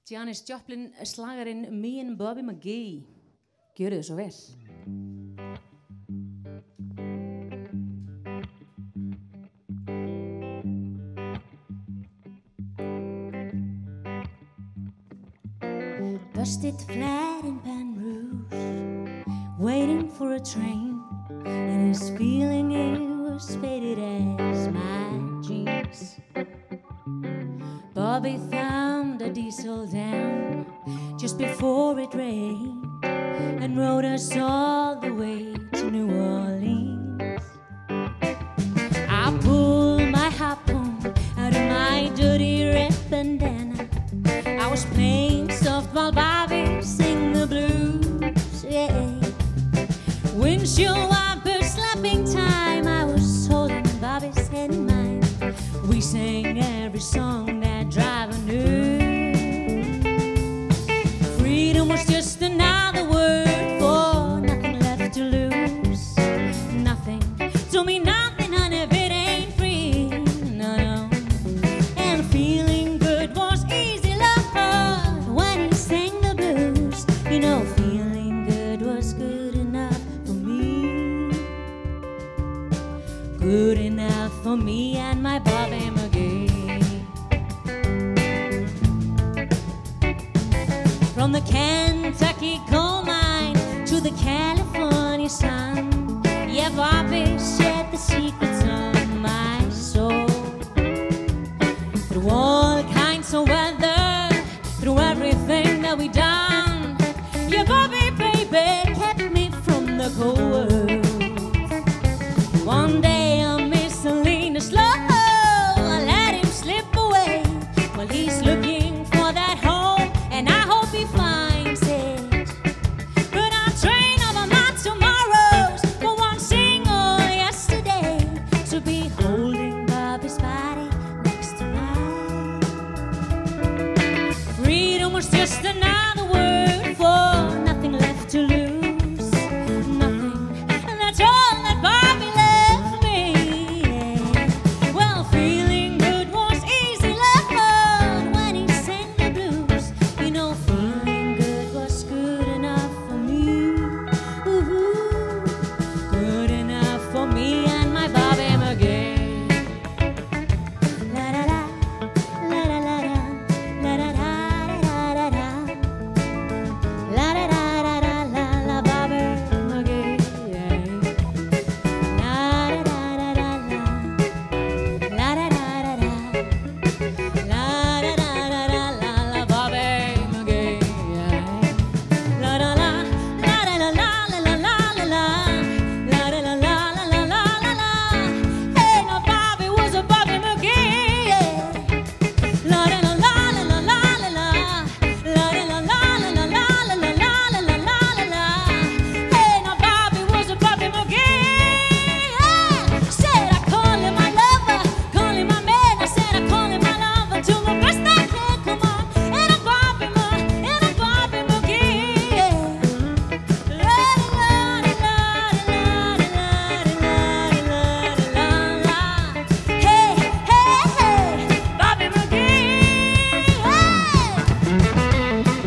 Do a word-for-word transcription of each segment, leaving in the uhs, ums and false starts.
Janis Joplin slagarinn Me and Bobby McGee. Gjörðu þið svo vel. Busted flat in Baton Rouge, waiting for a train, and his feeling it was faded as my jeans. Bobby thumbed a diesel down just before it rained and rode us all the way to New Orleans. I pulled my harpoon out of my dirty red bandana. I was playing soft while Bobby sang the blues, yeah. Windshield wiper slapping time, I was holding Bobby's head in mine. We sang every song that driver knew. Freedom was just another word for nothing left to lose. Nothing, to me nothing, and if it ain't free, no, no. And feeling good was easy love when he sang the blues. You know, feeling good was good enough for me. Good enough for me and my Bobby McGee. From the Kentucky coal mine to the California sun, yeah, Bobby shared the secrets of my soul. Through all kinds of weather, through everything that we done, yeah, Bobby, baby, kept me from the cold world. One day I'm Miscellaneous slow, I let him slip away while he's looking for that home, and I hope he finds it. But I'll train over my tomorrows for one single yesterday, to be holding Bobby's body next to mine. Freedom was just another word for nothing left to lose. Nothing, and that's all that Bobby left me, yeah. Well, feeling good was easy love when he sang the blues. You know, feeling good was good enough for me. Ooh, good enough for me and my Bobby McGee. La da da, la da la da, la da da da da da. La da da da da la la Bobby McGee, yeah. La da da da da la, la da da da da, la da da da da la la Bobby McGee, yeah. La da la, la da la la la la la la, la da la la la la la la la. Hey, now Bobby was a Bobby McGee, yeah. La da la la la la la la la, la da la la la la la la la la la la la. Hey, now Bobby was a Bobby McGee, yeah. Said I call him my lover, call him my man. I said I call him my lover till the best I can. Come on, and a Bobby Ma- and a Bobby McGee, yeah. La da la da la da la da la da la da la la. Hey, hey, hey, Bobby McGee, hey.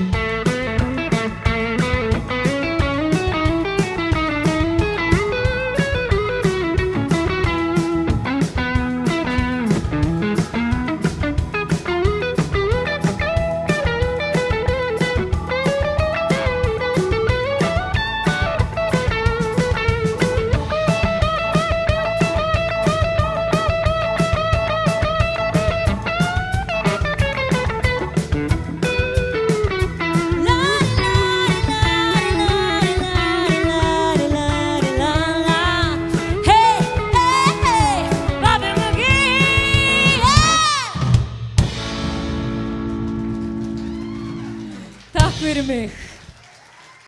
Takk fyrir mig.